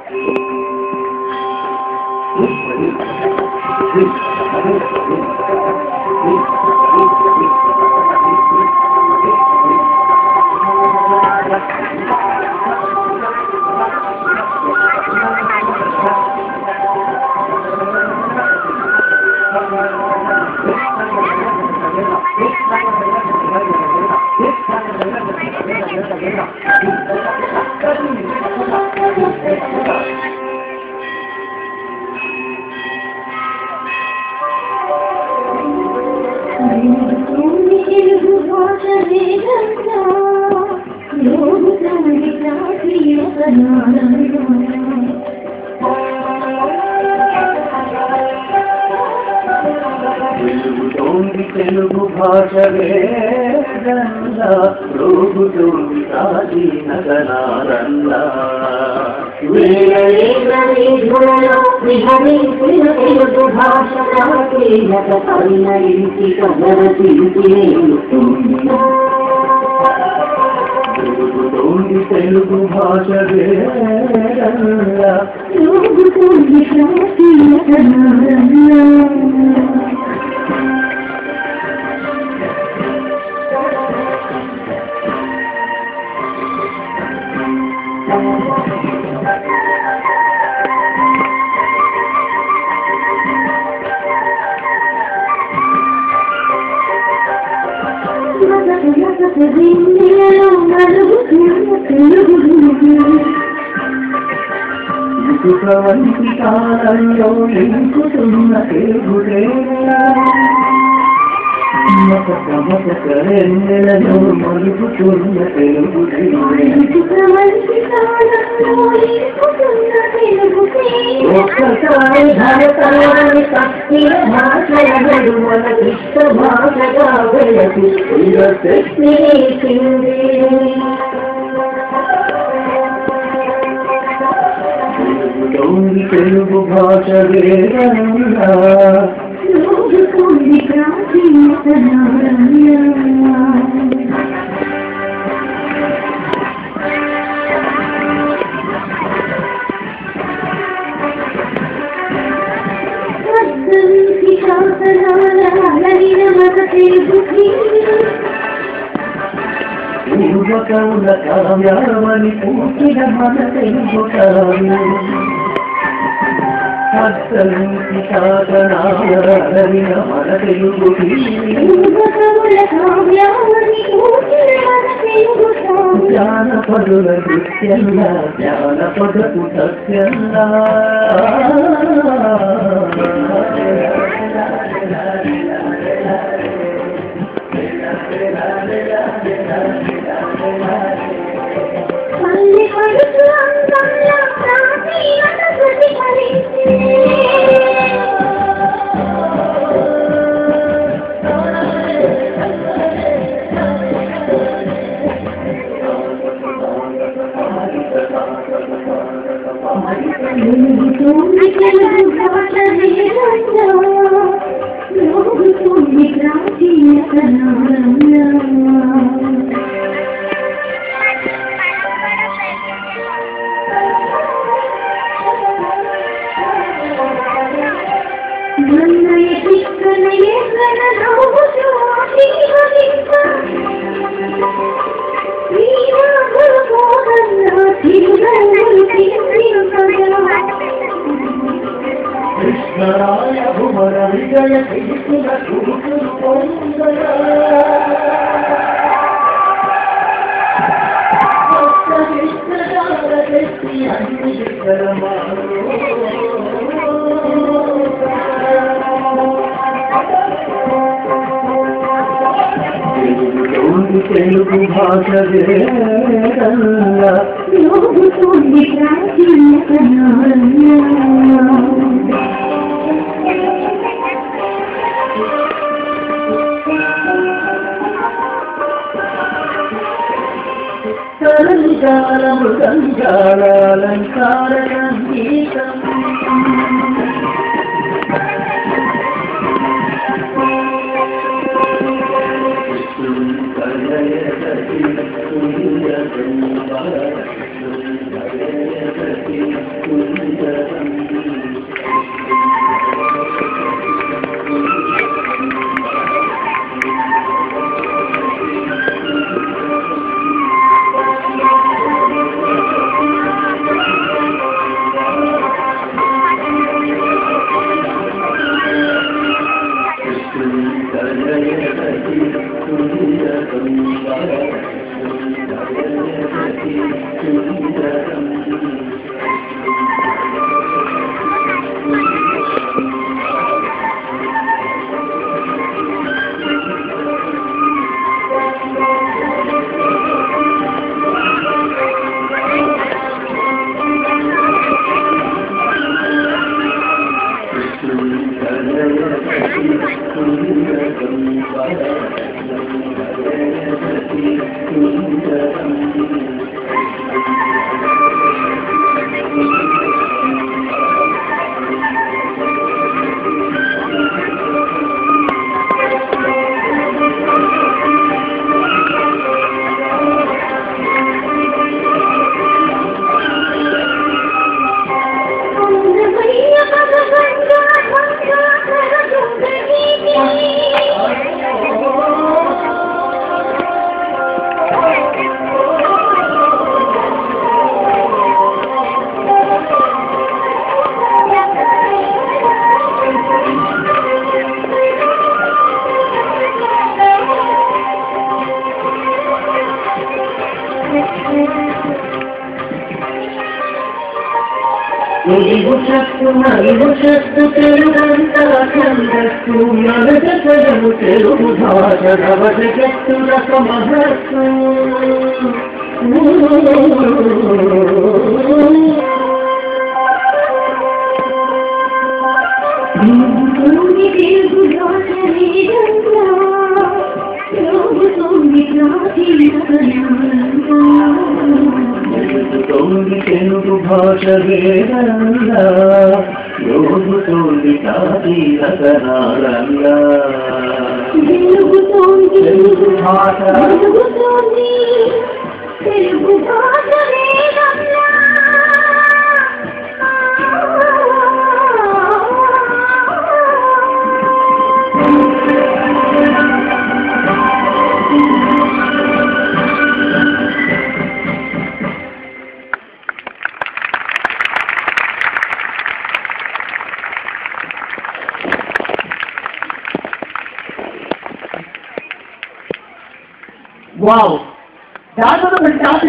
తెలుగు భాష వేదంగా రోగుతోంది ప్రాచీన కళారంగా తెలుగు భాష తెలుగు భాష వేదంగా రోగుతోంది ప్రాచీన కళారంగా వంటి కాలంలో నింపుతున్న తెలుగుదేలో మరుగుతున్న తెలుగు ఒక్కసారి భారతాన్ని కష్టి భాషలు మన కృష్ణ భాషగా వెళకి తెలుగు భాష వేదంగా పూర్వకౌల కావ్యామని పూర్తిన మన తెలుగు కావ్యం అర్థంకి సాధనాలరిన మన తెలుగు జానపదుల నృత్యంగా జానపదపు సత్యంగా కృష్ణరాయ భువన విజయ కీర్తుల కూతురు పొందరా అన్ని తెలుగు భాష వేదంగా రోగుతోంది ప్రాచీన కళారంగా మృదంగాలంకార సంగీతం నలుగుషత్తు తెలుగంతల ఛందస్సు నలుజగము తెలుగు భాష నవజగత్తు రసమహస్సు తెలుగు భాష వేదంగా యోగుతోంది కాది రసనాలంగా తెలుగు భాష తెలుగు భాష వేదంగా Wow, that's what I'm